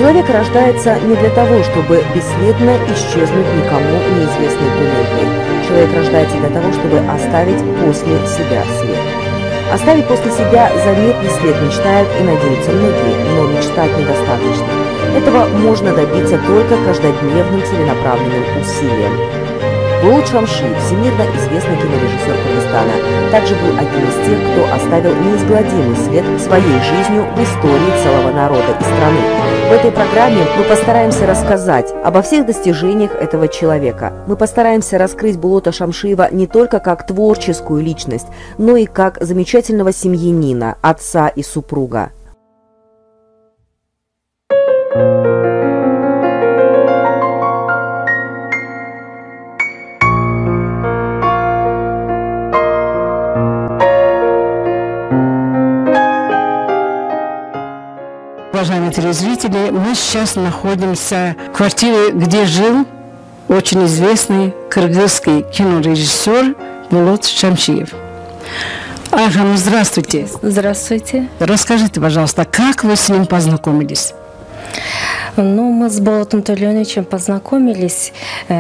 Человек рождается не для того, чтобы бесследно исчезнуть никому неизвестной планетой. Человек рождается для того, чтобы оставить после себя след. Оставить после себя заметный след мечтают и надеются многие, но мечтать недостаточно. Этого можно добиться только каждодневным целенаправленным усилием. Булат Шамшиев, всемирно известный кинорежиссер Кыргызстана, также был одним из тех, кто оставил неизгладимый след своей жизнью в истории целого народа и страны. В этой программе мы постараемся рассказать обо всех достижениях этого человека. Мы постараемся раскрыть Булата Шамшиева не только как творческую личность, но и как замечательного семьянина, отца и супруга. Уважаемые телезрители, мы сейчас находимся в квартире, где жил очень известный кыргызский кинорежиссер Булат Шамшиев. Айханым, здравствуйте. Здравствуйте. Расскажите, пожалуйста, как вы с ним познакомились? Ну, мы с Булатом Тольоновичем познакомились.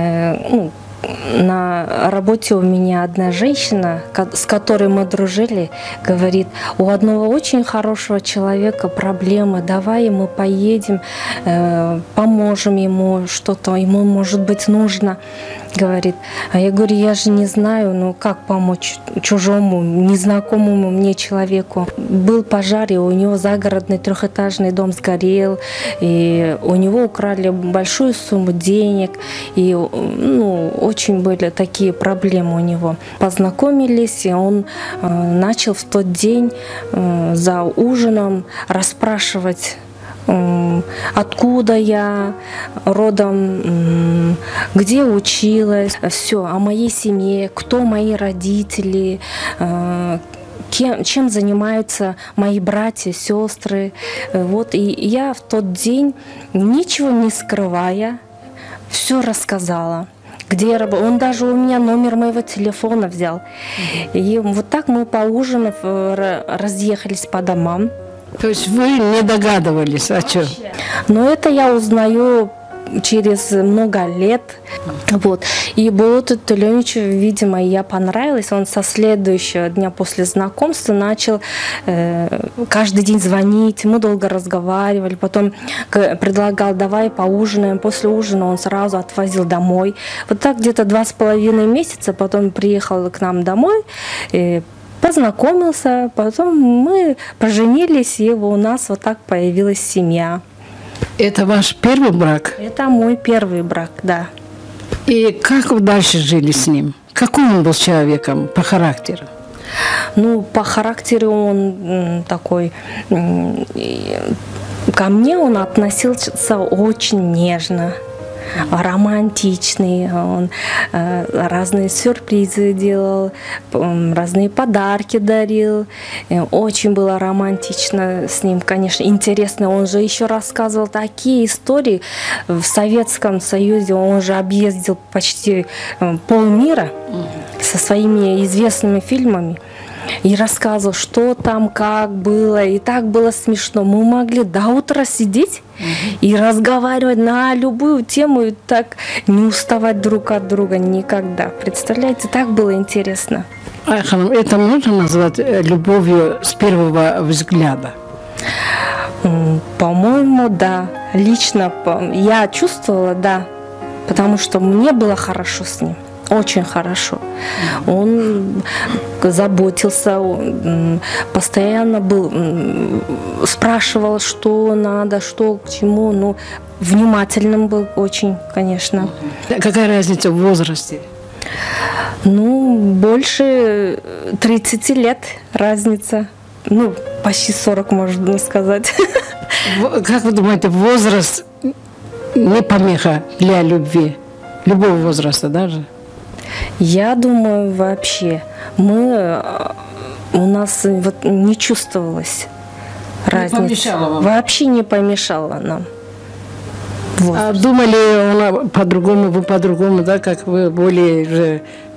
На работе у меня одна женщина, с которой мы дружили, говорит: у одного очень хорошего человека проблемы, давай мы поедем, поможем ему, что-то ему, может быть, нужно. Говорит. А я говорю: я же не знаю, ну как помочь чужому, незнакомому мне человеку. Был пожар, и у него загородный трехэтажный дом сгорел, и у него украли большую сумму денег, и очень были такие проблемы у него. Познакомились, и он начал в тот день за ужином расспрашивать, откуда я родом, где училась, все о моей семье, кто мои родители, чем занимаются мои братья, сестры. Вот, и я в тот день, ничего не скрывая, все рассказала. Где я работала. Он даже у меня номер моего телефона взял. И вот так мы, поужинав, разъехались по домам. То есть вы не догадывались, о чем? Но это я узнаю через много лет. Вот. И Булату Тольоновичу, видимо, я понравилась. Он со следующего дня после знакомства начал каждый день звонить. Мы долго разговаривали. Потом предлагал: давай поужинаем. После ужина он сразу отвозил домой. Вот так где-то 2,5 месяца. Потом приехал к нам домой. Познакомился, потом мы поженились, и у нас вот так появилась семья. Это ваш первый брак? Это мой первый брак, да. И как вы дальше жили с ним? Какой он был человеком по характеру? Ну, по характеру он такой... Ко мне он относился очень нежно, романтичный, он разные сюрпризы делал, разные подарки дарил. Очень было романтично с ним, конечно, интересно. Он же еще рассказывал такие истории. В Советском Союзе он же объездил почти полмира со своими известными фильмами. И рассказывал, что там, как было. И так было смешно. Мы могли до утра сидеть и разговаривать на любую тему, и так не уставать друг от друга никогда. Представляете, так было интересно. Айханым, это можно назвать любовью с первого взгляда? По-моему, да. Лично я чувствовала, да. Потому что мне было хорошо с ним. Очень хорошо. Он заботился, постоянно спрашивал, что надо, что к чему. Ну, внимательным был очень, конечно. Какая разница в возрасте? Ну, больше 30 лет разница. Ну, почти 40, можно сказать. Как вы думаете, возраст не помеха для любви? Любого возраста даже? Я думаю, вообще у нас вот не чувствовалось разницы. Не помешало вам? Вообще не помешало нам. Вот. А думали по-другому, вы по-другому, да, как вы более уже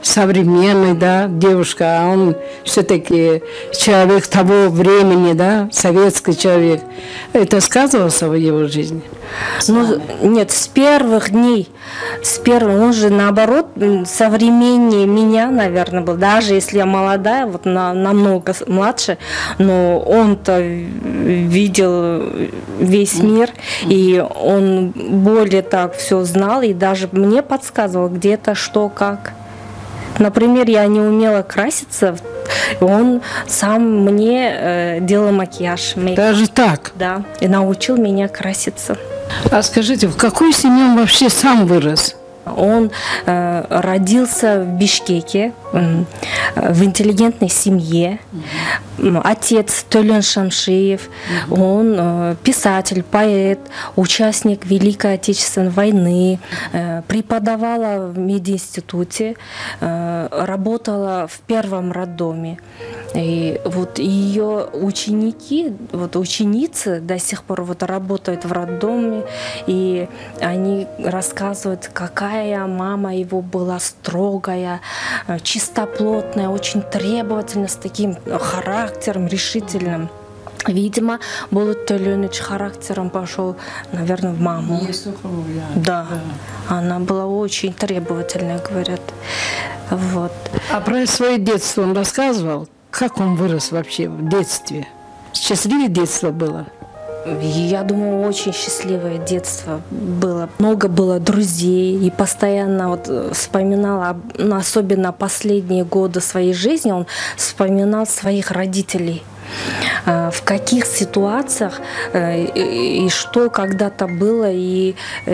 современный, да, девушка, а он все-таки человек того времени, да, советский человек. Это сказывалось в его жизни? Ну, нет, с первых дней, он же наоборот современнее меня, наверное, был. Даже если я молодая, вот намного младше, но он-то видел весь мир, и он более так все знал, и даже мне подсказывал где-то что, как. Например, я не умела краситься, он сам мне делал макияж. Даже так? Да, и научил меня краситься. А скажите, в какой семье он вообще сам вырос? Он родился в Бишкеке, в интеллигентной семье. Отец Төлен Шамшиев, он писатель, поэт, участник Великой Отечественной войны, преподавала в мединституте, работала в первом роддоме. И вот ее ученики, вот ученицы до сих пор вот работают в роддоме, и они рассказывают, какая мама его была строгая, чистоплотная, очень требовательная, с таким характером решительным. Видимо, Болот Төленович характером пошел, наверное, в маму. Да, она была очень требовательная, говорят. Вот. А про свое детство он рассказывал? Как он вырос вообще в детстве? Счастливое детство было? Я думаю, очень счастливое детство было. Много было друзей, и постоянно вот вспоминала, особенно последние годы своей жизни, он вспоминал своих родителей. В каких ситуациях и что когда-то было, и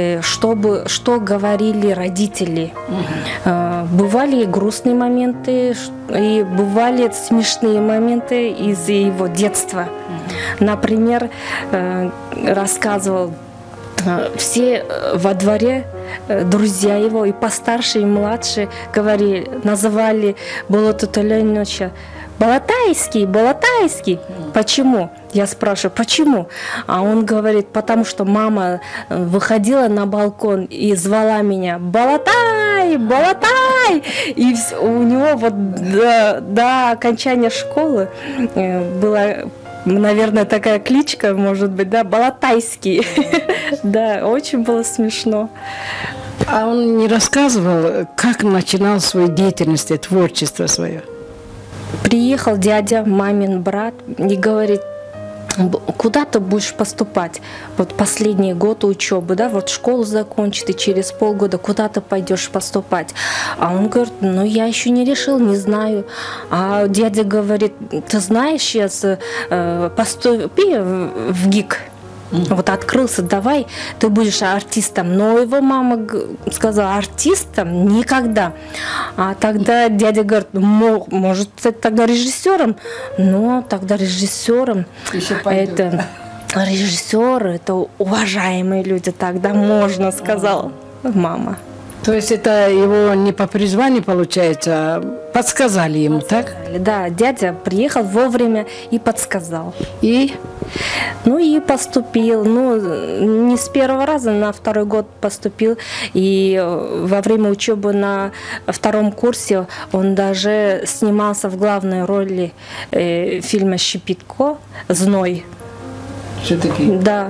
что говорили родители. Бывали и грустные моменты, и бывали смешные моменты из его детства. Например, рассказывал, все во дворе друзья его, и постарше, и младше, называли Болота Төленовича Балатайский, Балатайский. Почему? Я спрашиваю, почему? А он говорит, потому что мама выходила на балкон и звала меня: Балатай, Балатай! И у него вот до окончания школы была, наверное, такая кличка, может быть, да, Балатайский. Да, очень было смешно. А он не рассказывал, как начинал свою деятельность, творчество свое? Приехал дядя, мамин брат, и говорит: куда ты будешь поступать? Вот последний год учебы, да, вот школу закончит, и через полгода куда ты пойдешь поступать? А он говорит: ну, я еще не решил, не знаю. А дядя говорит: ты знаешь, сейчас поступи в ГИК. Вот открылся, давай, ты будешь артистом. Но его мама сказала: артистом никогда. А тогда дядя говорит: может, ты тогда режиссером? Ну, тогда режиссером. Это режиссеры, это уважаемые люди, тогда можно, сказала мама. То есть это его не по призванию получается, а подсказали ему, так? Да, дядя приехал вовремя и подсказал. И? Ну и поступил. Ну, не с первого раза, на второй год поступил. И во время учебы на втором курсе он даже снимался в главной роли фильма «Щепетко» «Зной». Все-таки? Да.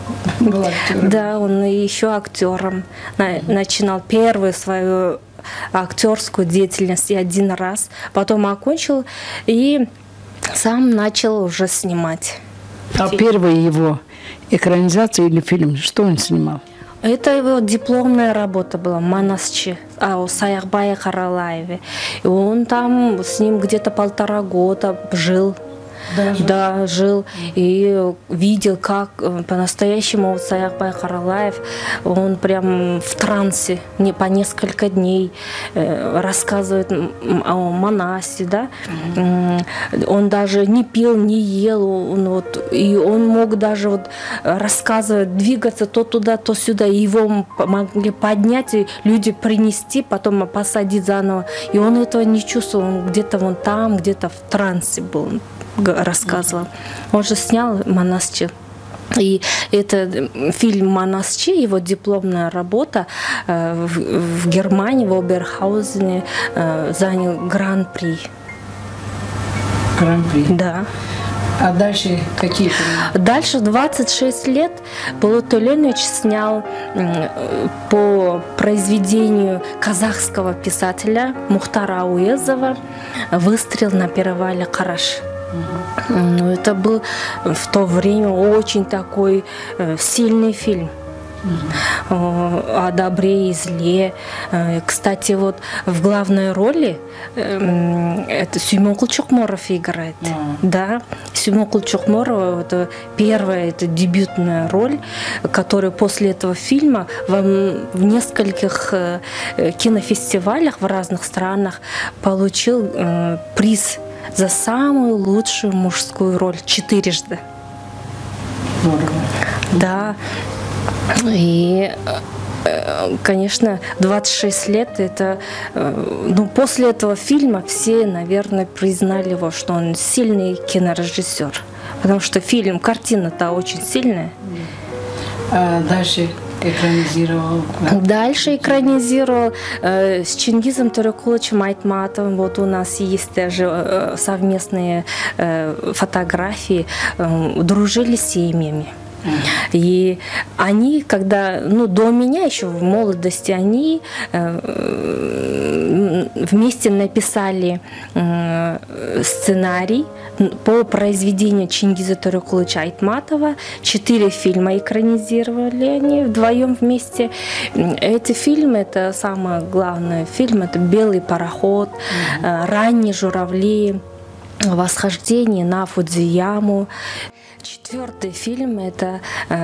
Да, он еще актером начинал первую свою актерскую деятельность один раз, потом окончил и сам начал уже снимать. А первая его экранизация или фильм, что он снимал? Это его дипломная работа была, «Манасчы» о Саякбае Каралаеве. И он там с ним где-то 1,5 года жил. Да, жил и видел, как по-настоящему Саякбай Каралаев, он прям в трансе по несколько дней рассказывает о Манасе, да. Он даже не пил, не ел, и он мог даже вот рассказывать, двигаться то туда, то сюда, его могли поднять, и люди принести, потом посадить заново, и он этого не чувствовал, он где-то вон там, где-то в трансе был. Рассказывал. Он же снял «Манасчы» И это фильм «Манасчи», его дипломная работа в Германии, в Оберхаузене занял гран-при. Гран-при? Да. А дальше какие фильмы? Дальше 26 лет Булат Төленович снял по произведению казахского писателя Мухтара Ауезова «Выстрел на перевале Караш». Ну, это был в то время очень такой сильный фильм. О добре и зле. Кстати, вот в главной роли это Сюймонкул Чокморов играет. Да, Сюймонкул Чокморов это первая, это дебютная роль, которая после этого фильма в нескольких кинофестивалях в разных странах получил приз за самую лучшую мужскую роль 4 раза. Да. И, конечно, 26 лет это, ну, после этого фильма все, наверное, признали его, что он сильный кинорежиссер, потому что фильм, картина-то очень сильная. А дальше экранизировал? Дальше экранизировал с Чингизом Төрекуловичем Айтматовым. Вот у нас есть даже совместные фотографии. Дружили с семьями. И они, когда, ну, до меня еще в молодости, они вместе написали сценарий по произведению Чингиза Төрекуловича Айтматова. 4 фильма экранизировали они вдвоем вместе. Эти фильмы, это самый главный фильм, это «Белый пароход», «Ранние журавли», «Восхождение на Фудзияму». 4-й фильм – это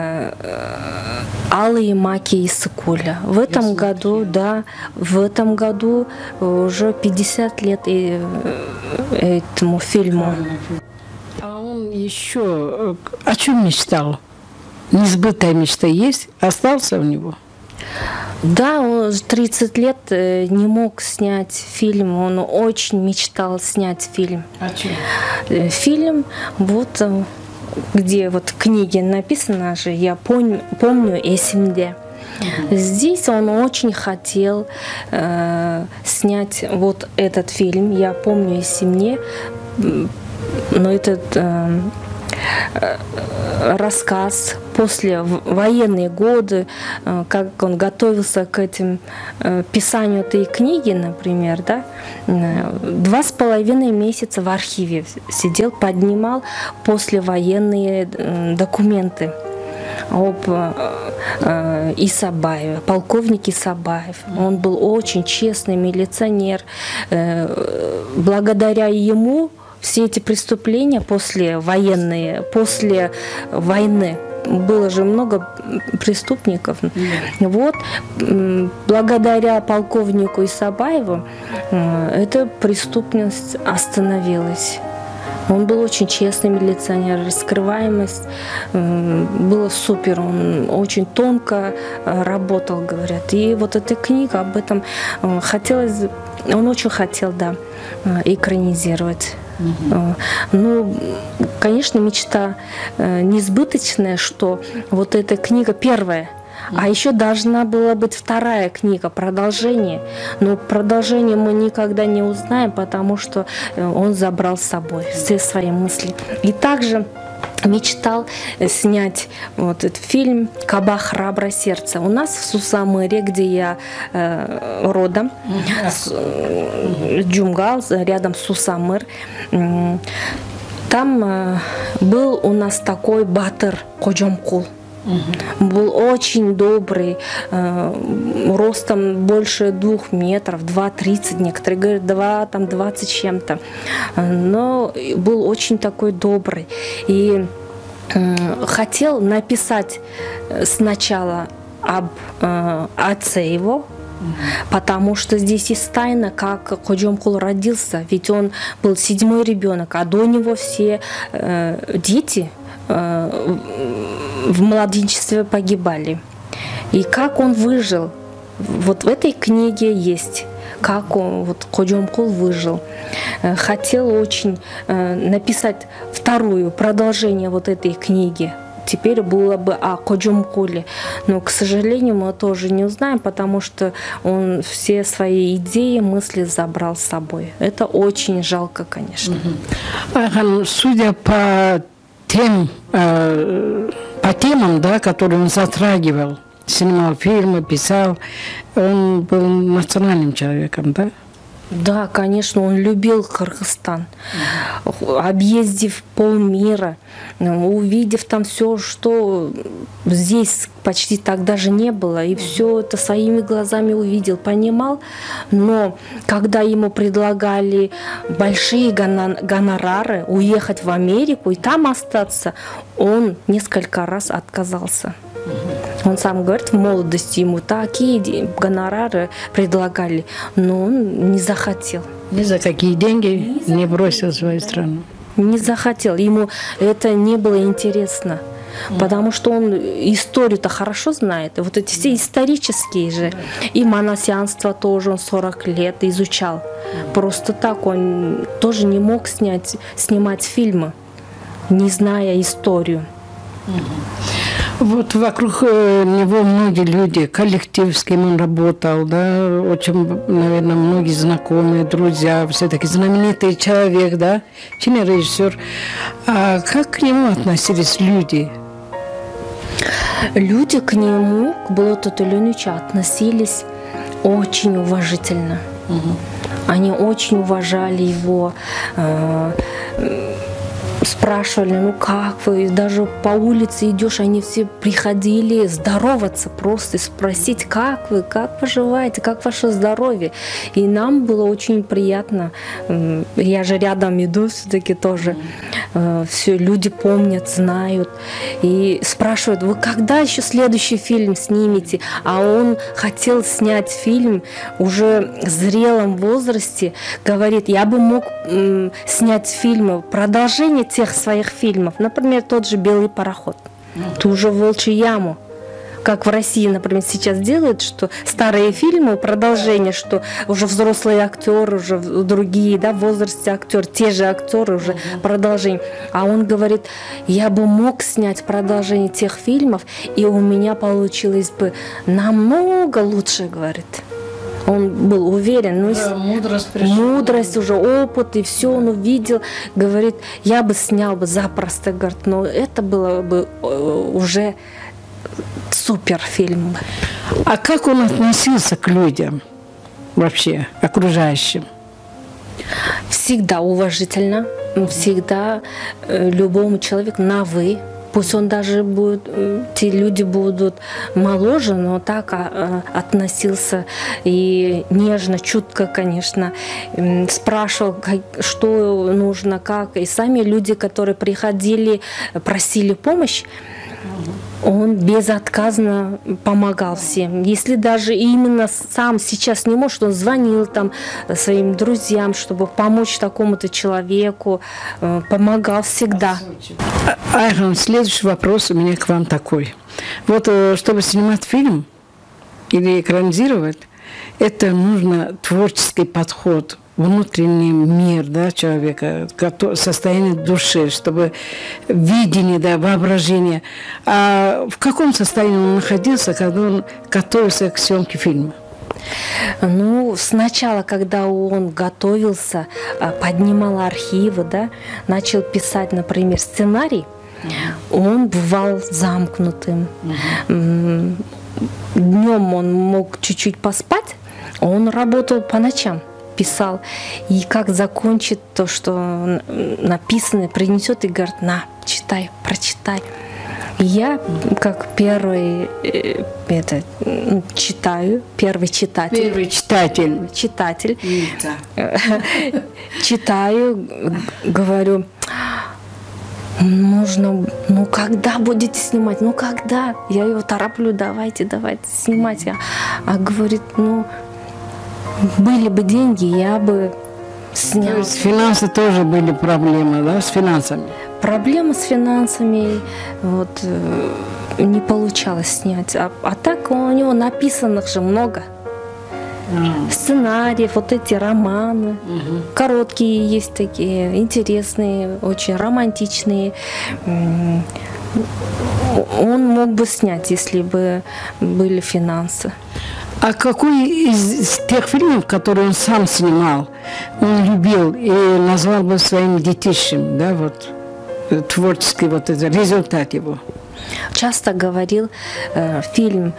«Алые маки Иссык-Куля». В этом году, да, в этом году уже 50 лет этому фильму. А он еще о чем мечтал? Несбытая мечта есть? Остался у него? Да, он 30 лет не мог снять фильм, он очень мечтал снять фильм. О чем? Фильм, вот, где вот в книге написано же «Я помню Эсимде». Здесь он очень хотел снять вот этот фильм «Я помню Эсимде», но этот рассказ после военные годы, как он готовился к этим писанию этой книги, например, да, 2,5 месяца в архиве сидел, поднимал послевоенные документы об Исабаеве, полковник Исабаев. Он был очень честный милиционер. Благодаря ему все эти преступления после войны, было же много преступников. Вот, благодаря полковнику Исабаеву эта преступность остановилась. Он был очень честный милиционер, раскрываемость была супер, он очень тонко работал, говорят. И вот эта книга об этом хотелось, он очень хотел, да, экранизировать. Ну, конечно, мечта несбыточная, что вот эта книга первая, а еще должна была быть вторая книга, продолжение. Но продолжение мы никогда не узнаем, потому что он забрал с собой все свои мысли. И также мечтал снять вот этот фильм «Каба храброе сердце». У нас в Сусамыре, где я родом, Джумгал, рядом Сусамыр, там был у нас такой батыр Коджомкул. Был очень добрый, ростом больше 2 метров, 2,30, некоторые говорят 2,20 чем-то, но был очень такой добрый. И хотел написать сначала об отце его, потому что здесь есть тайна, как Коджомкул родился, ведь он был 7-й ребенок, а до него все дети в младенчестве погибали. И как он выжил, вот в этой книге есть, как он, вот Коджомкул выжил. Хотел очень написать второе продолжение вот этой книги, теперь было бы о Коджумкуле. Но, к сожалению, мы тоже не узнаем, потому что он все свои идеи, мысли забрал с собой. Это очень жалко, конечно. Судя по темам, да, которые он затрагивал, снимал фильмы, писал, он был национальным человеком, да? Да, конечно, он любил Кыргызстан. Объездив полмира, увидев там все, что здесь почти так даже не было, и все это своими глазами увидел, понимал. Но когда ему предлагали большие гонорары уехать в Америку и там остаться, он несколько раз отказался. Он сам говорит, в молодости ему такие гонорары предлагали, но он не захотел. Ни за какие деньги не бросил свою страну. Не захотел, ему это не было интересно. Потому что он историю-то хорошо знает. Вот эти все исторические же. И монасианство тоже он 40 лет изучал. Просто так он тоже не мог снимать фильмы, не зная историю. Вот вокруг него многие люди, коллектив, с кем он работал, да, очень, наверное, многие знакомые, друзья, все-таки знаменитый человек, да, кинорежиссер. А как к нему относились люди? Люди к нему, к Болоту Төлеуновичу, относились очень уважительно. Они очень уважали его, спрашивали, ну как вы, даже по улице идешь, они все приходили здороваться просто, спросить, как вы поживаете, как ваше здоровье. И нам было очень приятно. Я же рядом иду все-таки тоже. Все люди помнят, знают. И спрашивают, вы когда еще следующий фильм снимете? А он хотел снять фильм уже в зрелом возрасте. Говорит, я бы мог снять фильмы, продолжение тех своих фильмов. Например, тот же «Белый пароход», ту же «Волчью яму». Как в России, например, сейчас делают, что старые фильмы, продолжение, что уже взрослые актеры, уже другие, да, в возрасте актеры, те же актеры уже продолжение. А он говорит, я бы мог снять продолжение тех фильмов, и у меня получилось бы намного лучше, говорит. Он был уверен, ну, да, мудрость уже, опыт, и все он увидел. Говорит, я бы снял бы запросто, говорит, но это было бы уже супер фильм. А как он относился к людям вообще, окружающим? Всегда уважительно, всегда любому человеку на «вы». Пусть он даже будет, те люди будут моложе, но так относился и нежно, чутко, конечно, спрашивал, что нужно, как. И сами люди, которые приходили, просили помощь, он безотказно помогал всем. Если даже именно сам сейчас не может, он звонил там своим друзьям, чтобы помочь такому-то человеку, помогал всегда. Айхан, следующий вопрос у меня к вам такой. Вот чтобы снимать фильм или экранизировать, это нужно творческий подход, внутренний мир, да, человека, состояние души, чтобы видение, да, воображение. А в каком состоянии он находился, когда он готовился к съемке фильма? Ну, сначала, когда он готовился, поднимал архивы, да, начал писать, например, сценарий, он бывал замкнутым. Днем он мог чуть-чуть поспать, а он работал по ночам, писал. И как закончит то, что написано, принесет и говорит, на, читай, прочитай. И я, как первый читаю, первый читатель. Первый читатель. Читатель. Читаю, говорю, нужно, ну когда будете снимать, ну когда? Я его тороплю, давайте снимать. А говорит, ну были бы деньги, я бы снял. То есть финансы тоже были проблемы, да, с финансами? Проблемы с финансами, вот, не получалось снять. А так у него написанных же много. Сценариев, вот эти романы, короткие есть такие, интересные, очень романтичные. он мог бы снять, если бы были финансы. А какой из тех фильмов, которые он сам снимал, он любил и назвал бы своим детищем, да, вот, творческий вот это, результат его? Часто говорил фильм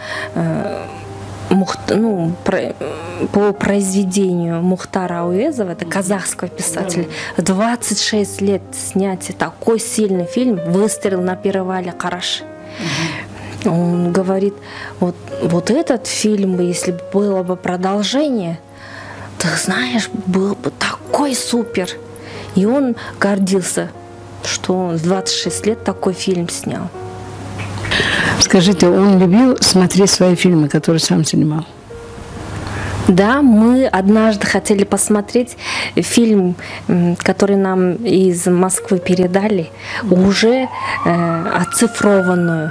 по произведению Мухтара Ауезова, это казахского писателя, 26 лет снять такой сильный фильм «Выстрел на перевале Караш». Он говорит, вот этот фильм, если бы было бы продолжение, ты знаешь, был бы такой супер. И он гордился, что он с 26 лет такой фильм снял. Скажите, он любил смотреть свои фильмы, которые сам снимал? Да, мы однажды хотели посмотреть фильм, который нам из Москвы передали, уже оцифрованную.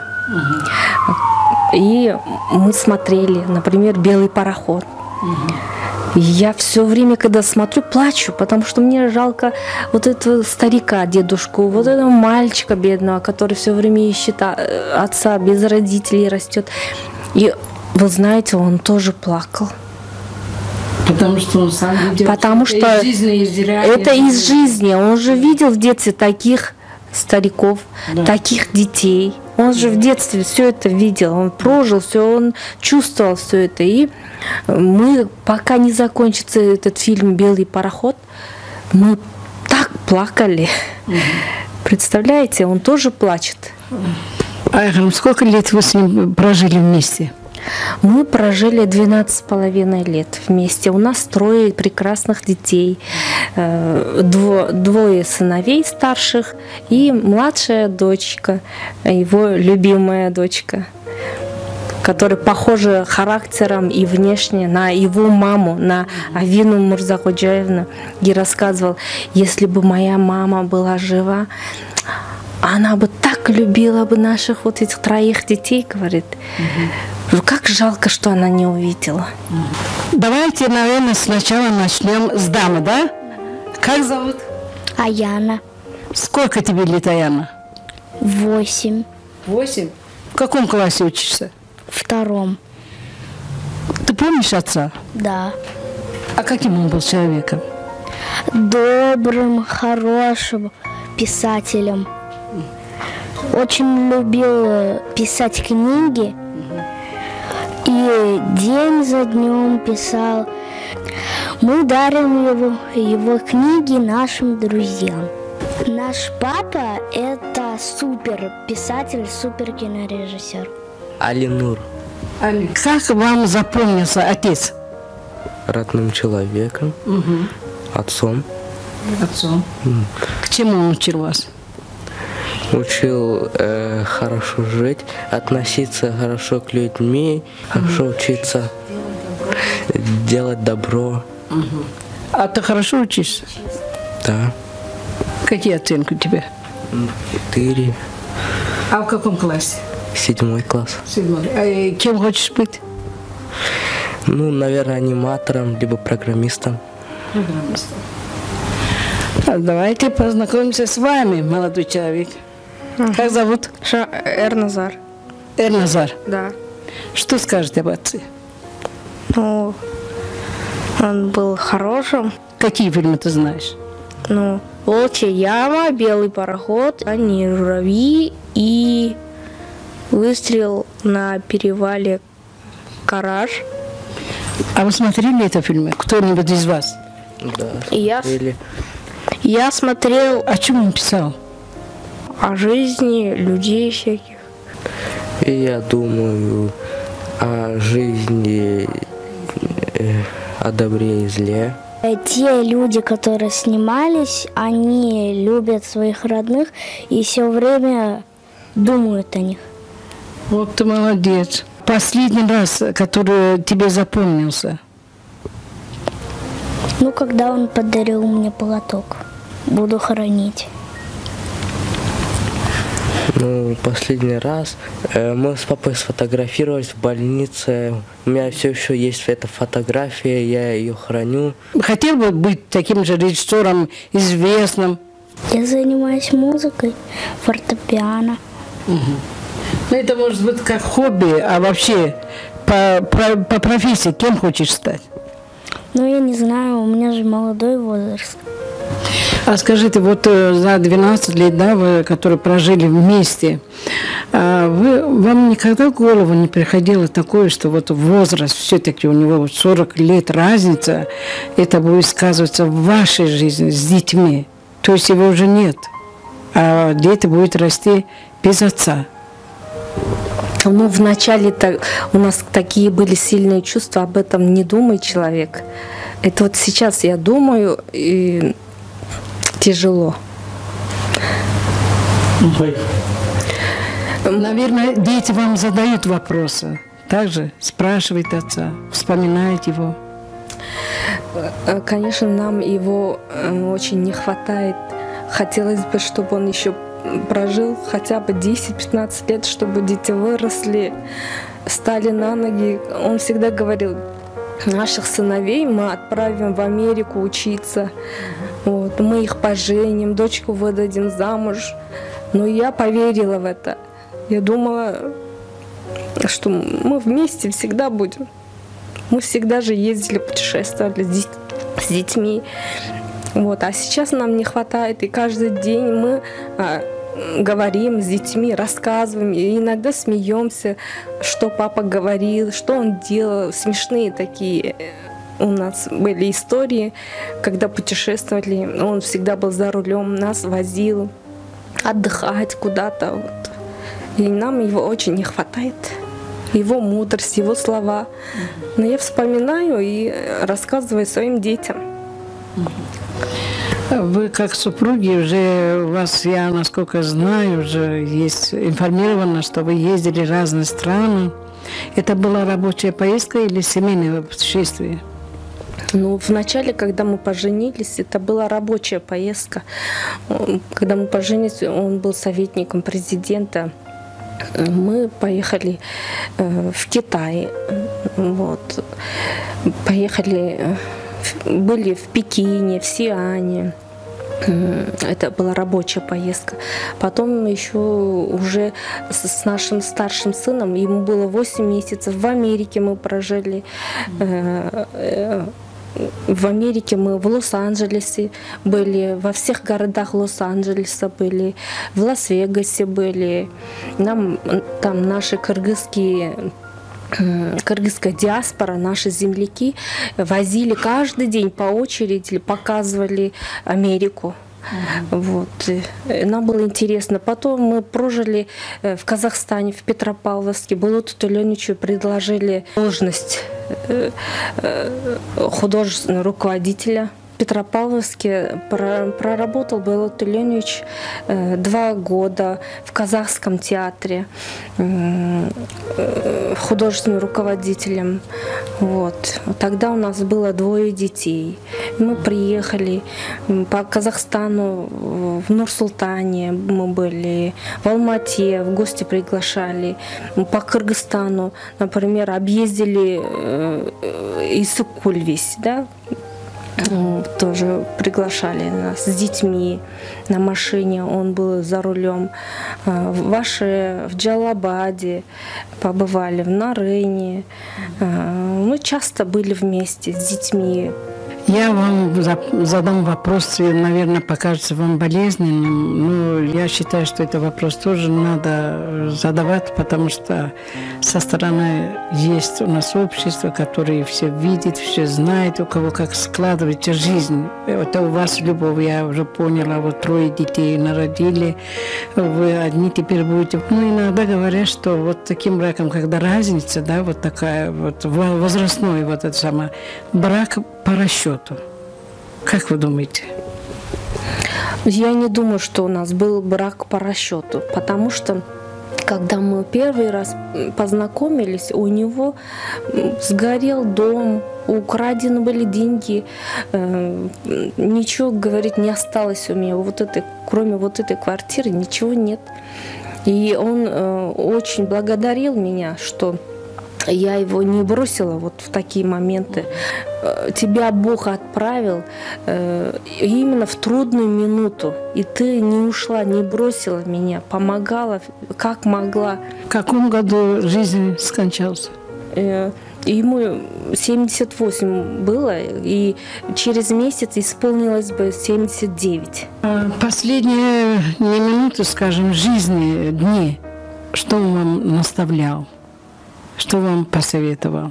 И мы смотрели, например, «Белый пароход». И я все время, когда смотрю, плачу, потому что мне жалко вот этого старика, дедушку, вот этого мальчика бедного, который все время ищет отца, без родителей растет. И вы знаете, он тоже плакал. Потому что он сам видел. Потому что это из жизни, это из жизни. Он же видел в детстве таких стариков, да, таких детей. Он же в детстве все это видел, он прожил все, он чувствовал все это. И мы, пока не закончится этот фильм «Белый пароход», мы так плакали. Представляете, он тоже плачет. Айгуль, сколько лет вы с ним прожили вместе? Мы прожили 12,5 лет вместе. У нас 3 прекрасных детей. 2 сыновей старших и младшая дочка, его любимая дочка, которая похожа характером и внешне на его маму, на Авину Мурзакоджаевну. И рассказывал, если бы моя мама была жива, она бы так любила бы наших вот этих 3 детей, говорит. Как жалко, что она не увидела. Давайте, наверное, сначала начнем с дамы, да? Как зовут? Аяна. Сколько тебе лет, Аяна? 8. 8? В каком классе учишься? В 2. Ты помнишь отца? Да. А каким он был человеком? Добрым, хорошим писателем. Очень любил писать книги. И день за днем писал. Мы дарим его книги нашим друзьям. Наш папа – это супер писатель, супер кинорежиссер. Алинур. Как вам запомнился отец? Родным человеком, отцом. Отцом. К чему он учил вас? Учил хорошо жить, относиться хорошо к людьми, хорошо учиться, делать добро. А ты хорошо учишься? Да. Какие оценки у тебя? 4. А в каком классе? 7 класс. 7. А кем хочешь быть? Ну, наверное, аниматором, либо программистом. Программистом. Давайте познакомимся с вами, молодой человек. Как зовут? Эрназар. Эрназар. Да. Что скажете об отце? Ну, он был хорошим. Какие фильмы ты знаешь? Ну, «Волчья яма», «Белый пароход», «Они журавли» и «Выстрел на перевале Караш». А вы смотрели это фильмы? Кто-нибудь из вас? Да. Я смотрел о чем он писал? О жизни людей всяких. И я думаю о жизни, о добре и зле. Те люди, которые снимались, они любят своих родных и все время думают о них. Вот ты молодец. Последний раз, который тебе запомнился? Ну, когда он подарил мне платок. Буду хранить. Ну, последний раз мы с папой сфотографировались в больнице. У меня все еще есть эта фотография, я ее храню. Хотел бы быть таким же режиссером, известным? Я занимаюсь музыкой, фортепиано. Ну, это может быть как хобби, а вообще по профессии кем хочешь стать? Ну, я не знаю, у меня же молодой возраст. А скажите, вот за 12 лет, да, вы, которые прожили вместе, вам никогда в голову не приходило такое, что вот возраст, все-таки у него вот 40 лет разница, это будет сказываться в вашей жизни с детьми, то есть его уже нет, а дети будут расти без отца? Ну, вначале-то у нас такие были сильные чувства, об этом не думает человек. Это вот сейчас я думаю, и тяжело. Наверное, дети вам задают вопросы. Также спрашивают отца, вспоминают его. Конечно, нам его очень не хватает. Хотелось бы, чтобы он еще прожил хотя бы 10-15 лет, чтобы дети выросли, стали на ноги. Он всегда говорил, наших сыновей мы отправим в Америку учиться. Вот, мы их поженим, дочку выдадим замуж. Но я поверила в это. Я думала, что мы вместе всегда будем. Мы всегда же ездили, путешествовали с детьми. Вот. А сейчас нам не хватает, и каждый день мы говорим с детьми, рассказываем, и иногда смеемся, что папа говорил, что он делал. Смешные такие у нас были истории, когда путешествовали. Он всегда был за рулем, нас возил отдыхать куда-то. Вот. И нам его очень не хватает. Его мудрость, его слова. Но я вспоминаю и рассказываю своим детям. Вы как супруги уже, у вас, я насколько знаю, уже есть информировано, что вы ездили в разные страны. Это была рабочая поездка или семейное путешествие? Ну, вначале, когда мы поженились, это была рабочая поездка. Когда мы поженились, он был советником президента. Мы поехали в Китай. Вот. Поехали, были в Пекине, в Сиане. Это была рабочая поездка. Потом еще уже с нашим старшим сыном, ему было 8 месяцев, в Америке мы прожили. В Америке мы в Лос-Анджелесе были, во всех городах Лос-Анджелеса были, в Лас-Вегасе были. Нам там наши кыргызская диаспора, наши земляки возили каждый день по очереди, показывали Америку. Вот. Нам было интересно. Потом мы прожили в Казахстане, в Петропавловске. Булату Төленовичу предложили должность художественного руководителя. В Петропавловске проработал Булат Төленович 2 года в казахском театре художественным руководителем. Вот. Тогда у нас было 2 детей. Мы приехали по Казахстану, в Нур-Султане мы были, в Алмате, в гости приглашали. По Кыргызстану, например, объездили Иссык-Куль весь, да? Тоже приглашали нас с детьми на машине, он был за рулем. В Джалабаде побывали, в Нарене. Мы часто были вместе с детьми. Я вам задам вопрос, наверное, покажется вам болезненным, но я считаю, что этот вопрос тоже надо задавать, потому что со стороны есть у нас общество, которое все видит, все знает, у кого как складывается жизнь. Это у вас любовь, я уже поняла, вот 3 детей народили, вы одни теперь будете. Ну, иногда говорят, что вот таким браком, когда разница, да, вот такая вот возрастной, вот это самое, брак по расчету. Как вы думаете? Я не думаю, что у нас был брак по расчету, потому что когда мы первый раз познакомились, у него сгорел дом, украдены были деньги, ничего, говорит, не осталось у меня. Кроме вот этой квартиры ничего нет. И он очень благодарил меня, что я его не бросила вот в такие моменты. Тебя Бог отправил именно в трудную минуту. И ты не ушла, не бросила меня, помогала, как могла. В каком году жизнь скончался? Ему 78 было, и через месяц исполнилось бы 79. Последние не минуты, скажем, жизни, дни, что он вам наставлял? Что вам посоветовал?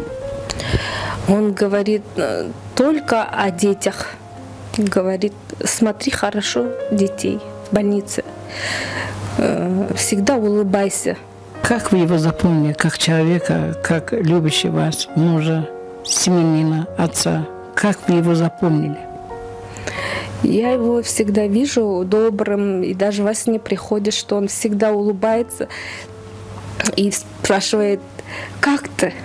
Он говорит только о детях. Говорит, смотри хорошо детей в больнице. Всегда улыбайся. Как вы его запомнили, как человека, как любящего вас, мужа, семьянина, отца? Как вы его запомнили? Я его всегда вижу добрым, и даже во сне приходит, что он всегда улыбается и спрашивает, как ты?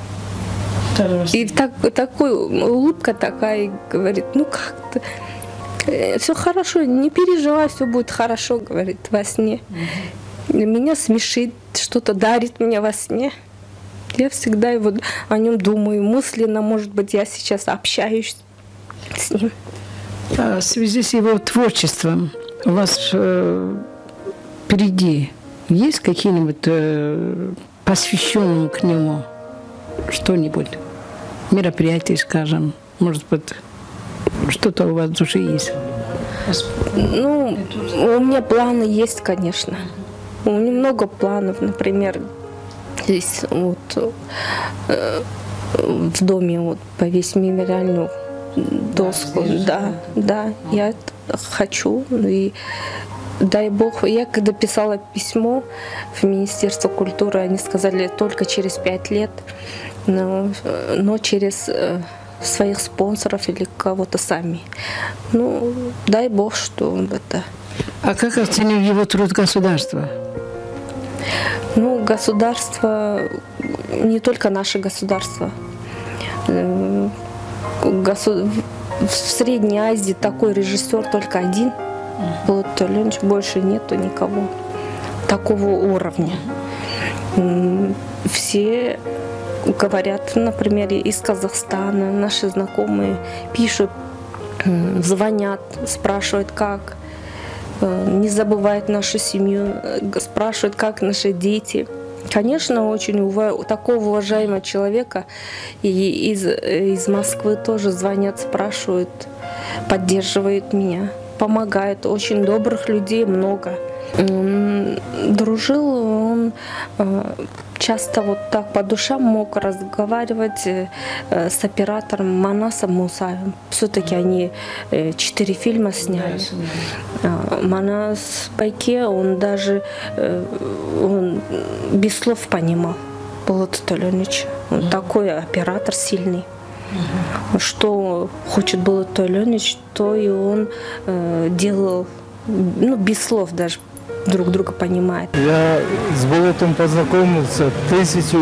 И такой улыбка такая, и говорит, ну как ты? Все хорошо, не переживай, все будет хорошо, говорит во сне. Меня смешит, что-то дарит меня во сне. Я всегда его, о нем думаю, мысленно, может быть, я сейчас общаюсь с ним. В связи с его творчеством у вас впереди есть какие-нибудь посвященные к нему что-нибудь? Мероприятие, скажем, может быть, что-то у вас в душе есть? Ну, у меня планы есть, конечно. У меня много планов, например, здесь вот в доме вот повесить мемориальную доску. Да, я хочу. И дай Бог, я когда писала письмо в Министерство культуры, они сказали только через 5 лет, но через своих спонсоров или кого-то сами. Ну, дай Бог, что это. А как оценил его труд государства? Ну, государство, не только наше государство. В Средней Азии такой режиссер только один. Вот Ленч, больше нету никого такого уровня. Все говорят, например, из Казахстана, наши знакомые пишут, звонят, спрашивают, как. Не забывают нашу семью, спрашивают, как наши дети. Конечно, очень такого уважаемого человека и из Москвы тоже звонят, спрашивают, поддерживают меня, помогают. Очень добрых людей много. Дружил он часто вот так по душам мог разговаривать с оператором Манасом Мусаевым. Все-таки они 4 фильма сняли. Манас Байке, он даже он без слов понимал. Болот Толенович. Он такой оператор сильный. Что хочет Болот Толенович, то и он делал, ну, без слов даже. Друг друга понимает. Я с Болотом познакомился в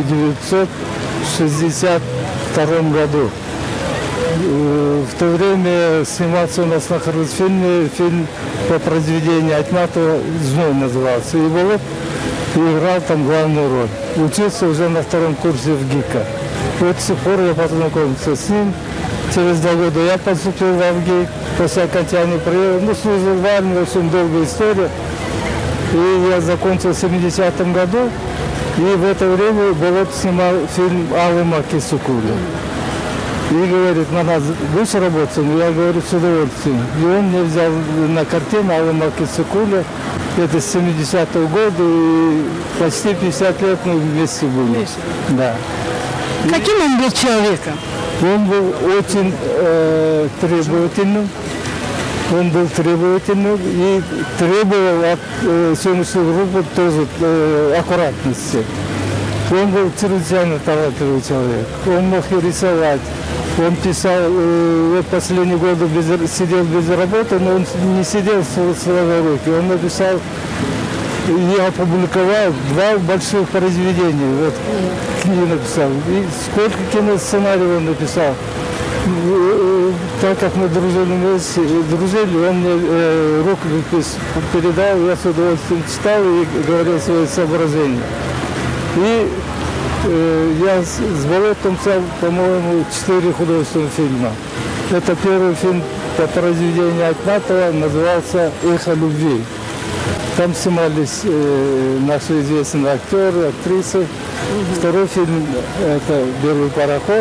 1962 году. В то время снимался у нас на Харусфильме фильм по произведению Айтматова «Зной» назывался. И Болот играл там главную роль. Учился уже на 2-м курсе в ГИКа. Вот с тех пор я познакомился с ним. Через 2 года я поступил в ГИК. После окончания проекта, служил в армии, очень долгая история. И я закончил в 70-м году, и в это время Болот снимал фильм «Алый Маки Сукули». И говорит, на нас будешь работать? Я говорю, с удовольствием. И он меня взял на картину «Алый Маки Сукули». Это с 70-го года, и почти 50 лет мы вместе были. Да. Каким он был человеком? Он был очень требовательным. Он был требовательным и требовал от съемочной группы тоже аккуратности. Он был чрезвычайно талантливый человек. Он мог и рисовать. Он писал, последние годы сидел без работы, но он не сидел сложа руки. Он написал, я опубликовал 2 больших произведения. Вот книги написал. И сколько киносценариев он написал. Так как мы дружили, он мне рукопись передал, я с удовольствием читал и говорил свои соображения. И Я с Болотом снял, по-моему, 4 художественных фильма. Это первый фильм по произведению Айтматова, назывался «Эхо любви». Там снимались наши известные актеры, актрисы. Второй фильм – это «Белый пароход».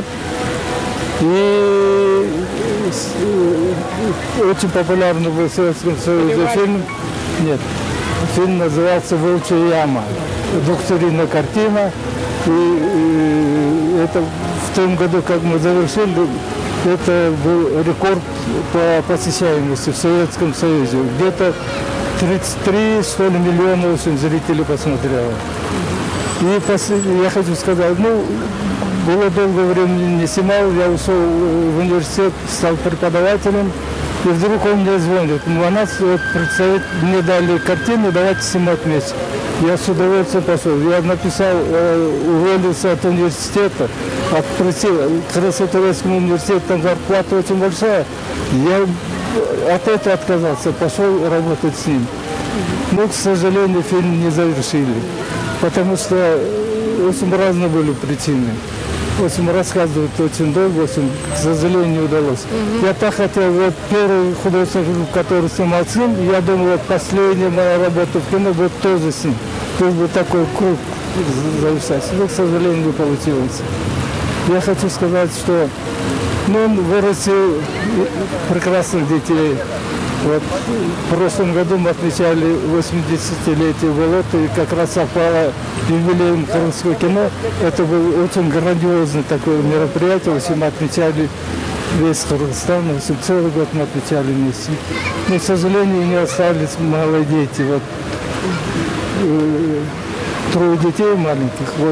И очень популярный был в Советском Союзе фильм. Нет, фильм назывался «Волчья яма». Двухсерийная картина. И это в том году, как мы завершили, это был рекорд по посещаемости в Советском Союзе. Где-то 33, что ли, миллиона очень зрителей посмотрело. И я хочу сказать, было долгое время не снимал, я ушел в университет, стал преподавателем, и вдруг он мне звонит. У нас предстоит, мне дали картину, давайте снимать вместе. Я с удовольствием пошел. Я написал, уволился от университета, как раз от Турецкого университета, там зарплата очень большая. Я от этого отказался, пошел работать с ним. Но, к сожалению, фильм не завершили, потому что очень разные были причины. В общем, рассказывать очень долго, к сожалению, не удалось. Я так хотел, вот первый художественный фильм, который снимал с ним, я думал, вот последняя моя работа в кино будет тоже с ним. То есть вот такой круг завершать. Но, к сожалению, не получилось. Я хочу сказать, что он вырастил прекрасных детей. Вот в прошлом году мы отмечали 80-летие Болота, и как раз совпало юбилеем крымского кино. Это был очень грандиозное такое мероприятие. В общем, мы отмечали весь Кыргызстан, в общем, целый год мы отмечали вместе. Но, к сожалению, не остались малые дети. Вот, 3 детей маленьких. Вот,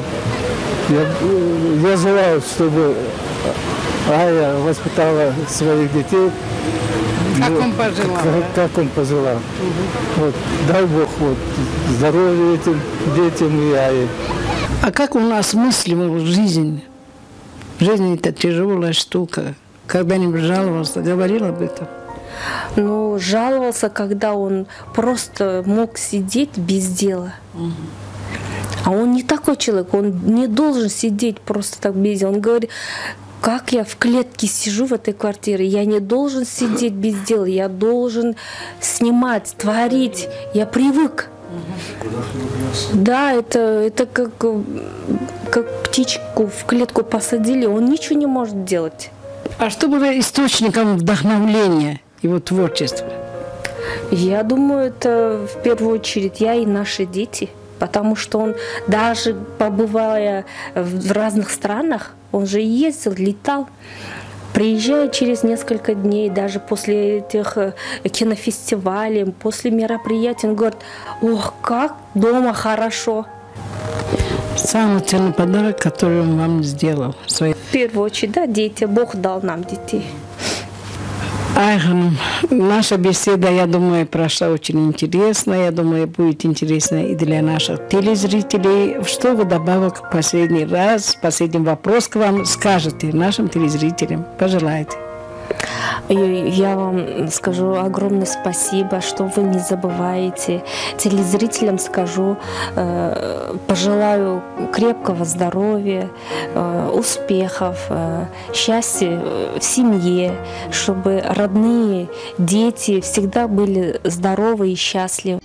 я желаю, чтобы Ая воспитала своих детей. Как он пожелал. Как он пожелал. Вот, дай Бог здоровья этим детям и Ае. А как у нас мыслила жизнь? Жизнь – это тяжелая штука. Когда-нибудь жаловался, говорил об этом? Жаловался, когда он просто мог сидеть без дела. А он не такой человек, он не должен сидеть просто так без дела. Он говорит, как я в клетке сижу в этой квартире, я не должен сидеть без дела, я должен снимать, творить, я привык. Да, это как птичку в клетку посадили, он ничего не может делать. А что было источником вдохновления его творчества? Я думаю, это в первую очередь я и наши дети. Потому что он, даже побывая в разных странах, он же ездил, летал, приезжая через несколько дней, даже после этих кинофестивалей, после мероприятий, он говорит, ох, как дома хорошо. Самый ценный подарок, который он вам сделал? В первую очередь, да, дети, Бог дал нам детей. Айханум, наша беседа, я думаю, прошла очень интересно. Я думаю, будет интересно и для наших телезрителей. Что вы добавок последний вопрос к вам скажете нашим телезрителям? Пожелайте. Я вам скажу огромное спасибо, что вы не забываете. Телезрителям скажу, пожелаю крепкого здоровья, успехов, счастья в семье, чтобы родные, дети всегда были здоровы и счастливы.